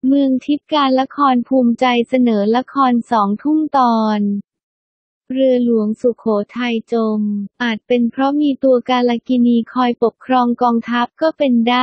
เมืองทิพย์การละครภูมิใจเสนอละคร2 ทุ่มตอน เรือหลวงสุโขทัยจม อาจเป็นเพราะมีตัวกาลกิณีคอยปกครองกองทัพก็เป็นได้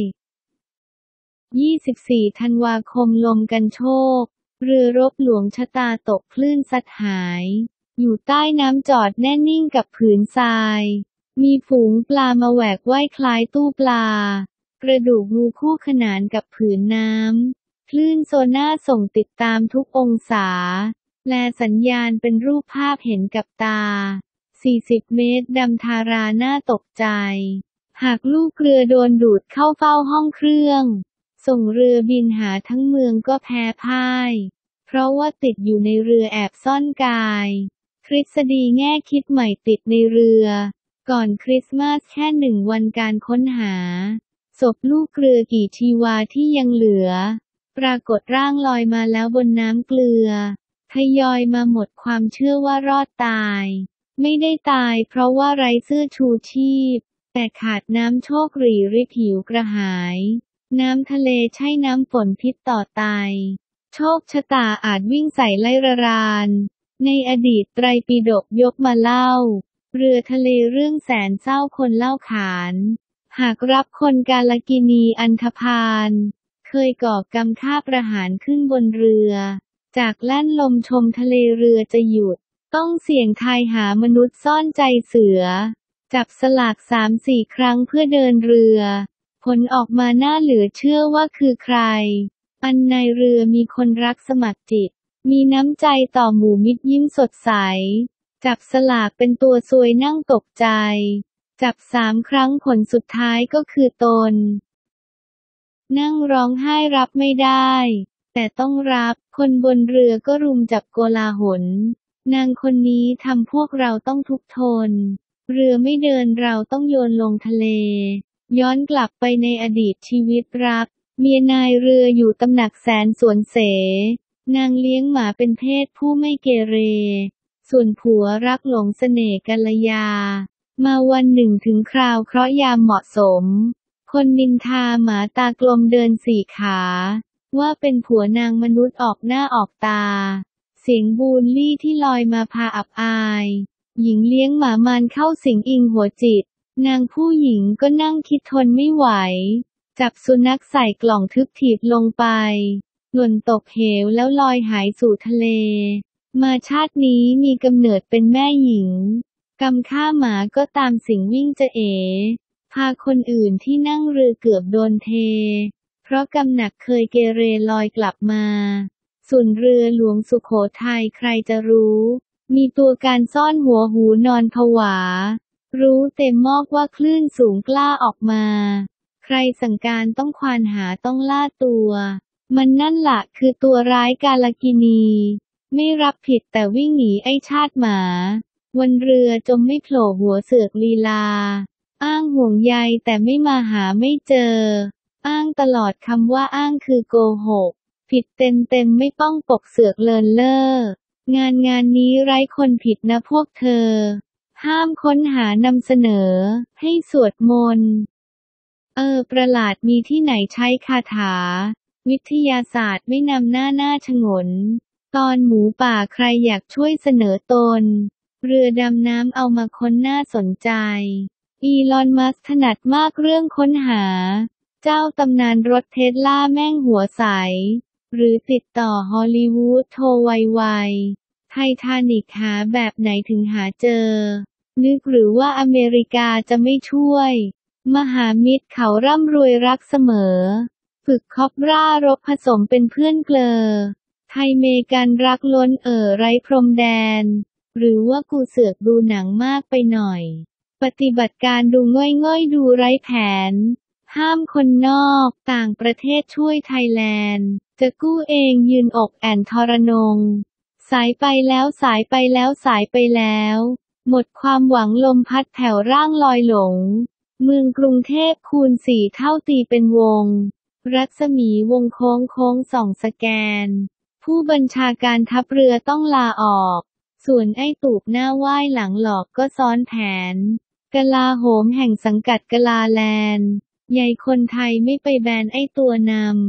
24 ธันวาคมลมกันโชค เรือรบหลวงชะตาตกคลื่นซัดหาย อยู่ใต้น้ำจอดแน่นิ่งกับผืนทราย มีฝูงปลามาแหวกว่ายคล้ายตู้ปลากระดูกงูคู่ขนานกับผืนน้ำ คลื่นโซน่าส่งติดตามทุกองศา แลสัญญาณเป็นรูปภาพเห็นกับตา 40 เมตรดำทาราน่าตกใจ หากลูกเรือโดนดูดเข้าเฝ้าห้องเครื่อง ส่งเรือบินหาทั้งเมืองก็แพ้พ่าย เพราะว่าติดอยู่ในเรือแอบซ่อนกาย ทฤษฎีแง่คิดใหม่ติดในเรือ ก่อนคริสต์มาสแค่1 วันการค้นหา ศพลูกเรือกี่ชีวาที่ยังเหลือ ปรากฏร่างลอยมาแล้วบนน้ำเกลือ ทยอยมาหมดความเชื่อว่ารอดตาย ไม่ได้ตายเพราะว่าไร้เสื้อชูชีพ แต่ขาดน้ำโชคหรี่ริผิวกระหาย น้ำทะเลใช่น้ำฝนพิษต่อไต โชคชะตาอาจวิ่งใส่ไล่ระราน ในอดีตไตรปิฎกยกมาเล่า เรือทะเลเรื่องแสนเศร้าคนเล่าขาน หากรับคนกาลกิณีอันธพาล เคยก่อกรรมฆ่าประหารขึ้นบนเรือ จากแล่นลมชมทะเลเรือจะหยุด ต้องเสี่ยงทายหามนุษย์ซ่อนใจเสือ จับสลาก 3-4 ครั้งเพื่อเดินเรือ ผลออกมาน่าเหลือเชื่อว่าคือใคร อันในเรือมีคนรักสมัครจิต มีน้ำใจต่อหมู่มิตรยิ้มสดใส จับสลากเป็นตัวซวยนั่งตกใจ จับ3 ครั้งผลสุดท้ายก็คือตน นั่งร้องไห้รับไม่ได้ แต่ต้องรับ คนบนเรือก็รุมจับโกลาหล นางคนนี้ทำพวกเราต้องทุกข์ทน เรือไม่เดินเราต้องโยนลงทะเล ย้อนกลับไปในอดีตชีวิตรัก เมียนายเรืออยู่ตำหนักแสนสวนเส นางเลี้ยงหมาเป็นเพศผู้ไม่เกเร ส่วนผัวรักหลงเสน่ห์กัลยา มาวันหนึ่งถึงคราวเคราะห์ยามเหมาะสม คนนินทาหมาตากลมเดิน4 ขา ว่าเป็นผัวนางมนุษย์ออกหน้าออกตา เสียงบูลลี่ที่ลอยมาพาอับอาย หญิงเลี้ยงหมามันเข้าสิงอิงหัวจิต นางผู้หญิงก็นั่งคิดทนไม่ไหว จับสุนัขใส่กล่องทึบถีบลงไปหล่นตกเหวแล้วลอยหายสู่ทะเล มาชาตินี้มีกำเนิดเป็นแม่หญิง กรรมฆ่าหมาก็ตามสิงวิ่งจะเอ๋พาคนอื่นที่นั่งเรือเกือบโดนเท เพราะกำหนักเคยเกเรลอยกลับมา ส่วนเรือหลวงสุโขทัยใครจะรู้ มีตัวการซ่อนหัวหูนอนผวา รู้เต็มมอกว่าคลื่นสูงกล้าออกมา ใครสั่งการต้องควานหาต้องล่าตัว มันนั่นล่ะคือตัวร้ายกาลกิณี ไม่รับผิดแต่วิ่งหนีไอ้ชาติหมา วันเรือจมไม่โผล่หัวเสือกลีลา อ้างห่วงใยแต่ไม่มาหาไม่เจอ อ้างตลอดคำว่าอ้างคือโกหก ผิดเต็มไม่ป้องปกเสือกเลินเล่อ งานนี้ไร้คนผิดนะพวกเธอ ห้ามค้นหานำเสนอ ให้สวดมนต์ ประหลาดมีที่ไหนใช้คาถา วิทยาศาสตร์ไม่นำหน้าฉงน ตอนหมูป่าใครอยากช่วยเสนอตน เรือดำน้ำเอามาค้นน่าสนใจ อีลอนมัสก์ถนัดมากเรื่องค้นหา เจ้าตำนานรถเทสลาแม่งหัวใส หรือติดต่อฮอลลีวูดโทรไวๆ ไททานิกหาแบบไหนถึงหาเจอ นึกหรือว่าอเมริกาจะไม่ช่วย มหามิตรเขาร่ำรวยรักเสมอ ฝึกคอบร่ารบผสมเป็นเพื่อนเกลอ ไทยเมกันรักล้นไร้พรมแดน หรือว่ากูเสือกดูหนังมากไปหน่อย ปฏิบัติการดูง่อยๆดูไร้แผน ห้ามคนนอกต่างประเทศช่วยไทยแลนด์ จะกู้เองยืนอกแอ่นทรนง สายไปแล้วสายไปแล้วสายไปแล้ว หมดความหวังลมพัดแผ่วร่างลอยหลง เมืองกรุงเทพคูณ4 เท่าตีเป็นวง รัศมีวงโค้งส่องสแกน ผู้บัญชาการทัพเรือต้องลาออก ส่วนไอ้ตูบหน้าไหว้หลังหลอกก็ซ้อนแผน กลาโหมแห่งสังกัดกลาแลนด์ ใหญ่คนไทยไม่ไปแบนไอ้ตัวนำ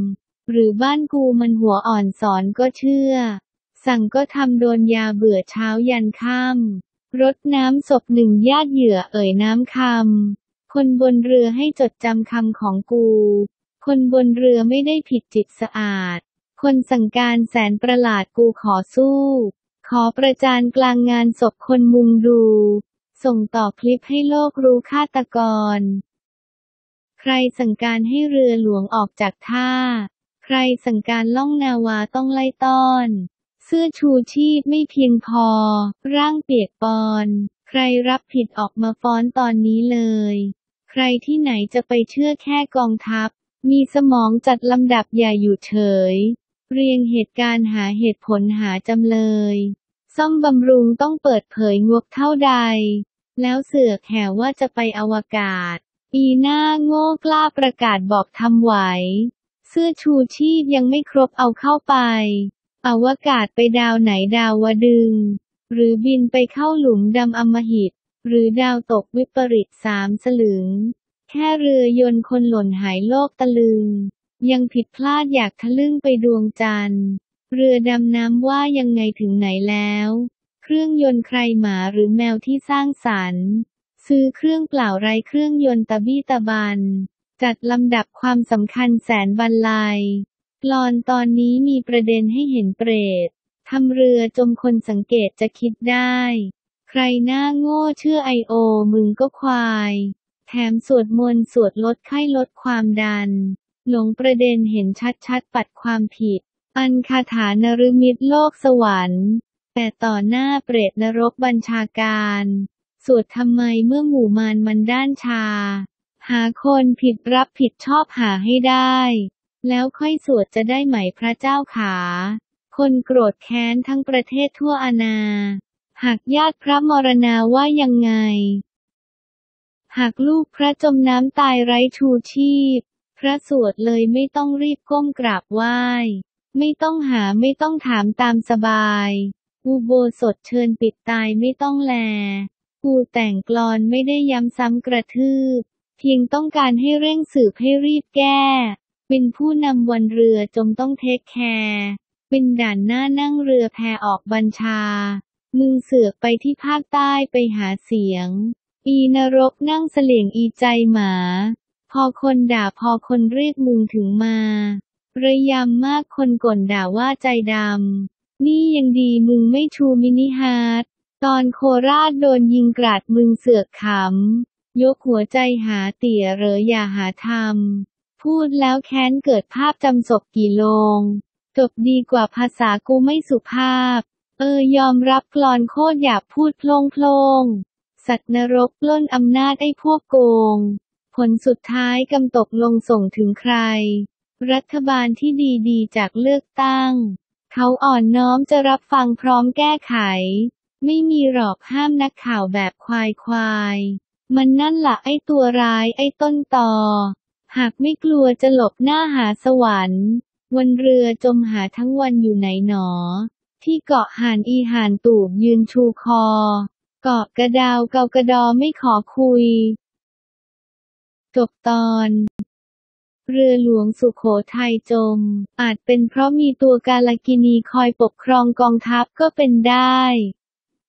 หรือบ้านกูมันหัวอ่อนสอนก็เชื่อสั่งก็ทำโดนยาเบื่อเช้ายันค่ำรดน้ำศพหนึ่งญาติเหยื่อเอ่ยน้ำคำคนบนเรือให้จดจำคำของกูคนบนเรือไม่ได้ผิดจิตสะอาดคนสั่งการแสนประหลาดกูขอสู้ขอประจานกลางงานศพคนมุงดูส่งต่อคลิปให้โลกรู้ฆาตกรใครสั่งการให้เรือหลวงออกจากท่าใครสั่งการล่องนาวาต้องไล่ต้อนเสื้อชูชีพไม่เพียงพอร่างเปียกปอนใครรับผิดออกมาฟ้อนตอนนี้เลยใครที่ไหนจะไปเชื่อแค่กองทัพมีสมองจัดลำดับอย่าอยู่เฉยเรียงเหตุการณ์หาเหตุผลหาจำเลยซ่อมบำรุงต้องเปิดเผยงบเท่าใดแล้วเสือกแห่ว่าจะไปอวกาศอีหน้าโง่กล้าประกาศบอกทำไหวเสื้อชูชีพยังไม่ครบเอาเข้าไปอวกาศไปดาวไหนดาวดึงหรือบินไปเข้าหลุมดำอำมหิตหรือดาวตกวิปริต3 สลึงแค่เรือยนต์คนหล่นหายโลกตะลึงยังผิดพลาดอยากทะลึ่งไปดวงจันทร์เรือดำน้ำว่ายังไงถึงไหนแล้วเครื่องยนต์ใครหมาหรือแมวที่สร้างสรรค์ซื้อเครื่องเปล่าไร้เครื่องยนต์ตะบี้ตะบันจัดลำดับความสำคัญแสนบรรลัยกลอนตอนนี้มีประเด็นให้เห็นเปรตทำเรือจมคนสังเกตจะคิดได้ใครหน้าโง่เชื่อIOมึงก็ควายแถมสวดมนต์สวดลดไข้ลดความดันหลงประเด็นเห็นชัดๆปัดความผิดอันคาถานฤมิตโลกสวรรค์แต่ต่อหน้าเปรตนรกบัญชาการสวดทำไมเมื่อหมู่มารมันด้านชาหาคนผิดรับผิดชอบหาให้ได้แล้วค่อยสวดจะได้ไหมพระเจ้าขาคนโกรธแค้นทั้งประเทศทั่วอาณาหากญาติพระมรณาว่ายังไงหากลูกพระจมน้ำตายไร้ชูชีพพระสวดเลยไม่ต้องรีบก้มกราบไหว้ไม่ต้องหาไม่ต้องถามตามสบายอุโบสถเชิญปิดตายไม่ต้องแลกูแต่งกลอนไม่ได้ย้ำซ้ำกระทืบเพียงต้องการให้เร่งสืบให้รีบแก้เป็นผู้นำวันเรือจมต้องเทคแคร์เป็นด่านหน้านั่งเรือแพออกบัญชามึงเสือกไปที่ภาคใต้ไปหาเสียงอีนรกนั่งเสลี่ยงอีใจหมาพอคนด่าพอคนเรียกมึงถึงมาระยำมากคนก่นด่าว่าใจดำนี่ยังดีมึงไม่ชูมินิฮาร์ทตอนโคราชโดนยิงกราดมึงเสือกขำยกหัวใจหาเตี่ยเหรออย่าหาทำพูดแล้วแค้นเกิดภาพจำศพกี่โลงจบดีกว่าภาษากูไม่สุภาพยอมรับกลอนโคตรหยาบพูดโพล่งสัตว์นรกปล้นอำนาจไอ้พวกโกงผลสุดท้ายกำตกลงส่งถึงใครรัฐบาลที่ดีๆจากเลือกตั้งเขาอ่อนน้อมจะรับฟังพร้อมแก้ไขไม่มีหรอกห้ามนักข่าวแบบควายมันนั่นล่ะไอ้ตัวร้ายไอ้ต้นตอหากไม่กลัวจะหลบหน้าหาสวรรค์วันเรือจมหาทั้งวันอยู่ไหนหนอที่เกาะห่านอีห่านตูบยืนชูคอเกาะกระดาวเกากระดอไม่ขอคุยจบตอนเรือหลวงสุโขทัยจมอาจเป็นเพราะมีตัวกาลกิณีคอยปกครองกองทัพก็เป็นได้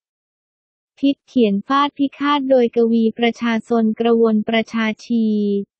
พิษเขียนฟาดพิฆาตโดยกวีประชาชนกระวนประชาชี